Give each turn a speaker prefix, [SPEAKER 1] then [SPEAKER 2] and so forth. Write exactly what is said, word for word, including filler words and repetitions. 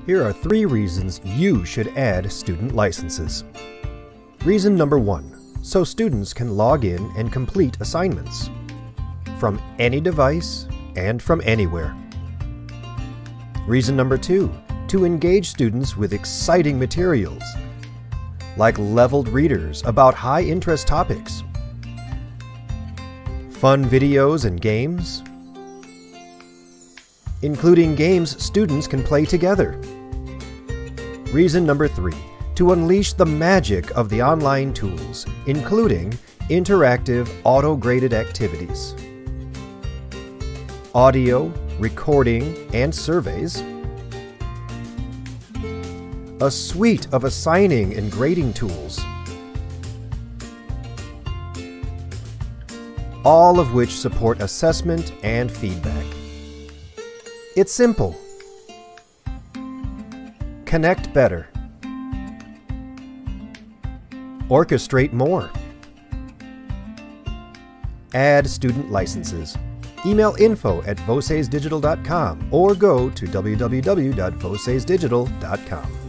[SPEAKER 1] Here are three reasons you should add student licenses. Reason number one, so students can log in and complete assignments from any device and from anywhere. Reason number two, to engage students with exciting materials, like leveled readers about high-interest topics, fun videos and games, including games students can play together. Reason number three, to unleash the magic of the online tools, including interactive auto-graded activities, audio, recording, and surveys, a suite of assigning and grading tools, all of which support assessment and feedback. It's simple. Connect better. Orchestrate more. Add student licenses. Email info at vocesdigital dot com or go to w w w dot voces digital dot com.